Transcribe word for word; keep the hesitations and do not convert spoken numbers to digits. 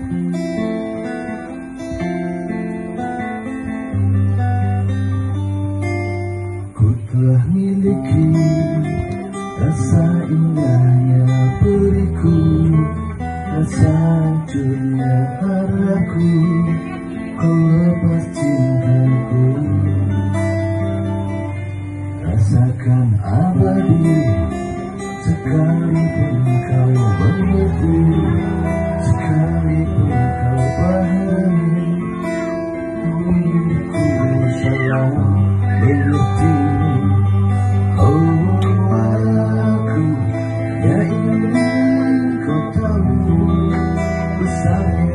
Ku telah miliki rasa indahnya periku, rasa hancurnya harapku. Kau lepas cintaku, rasakan abadi. Sekalipun kau mengerti, sekalipun kau pahami, diriku salah mengerti. Oh, aku yang ingin kau tahu besarnya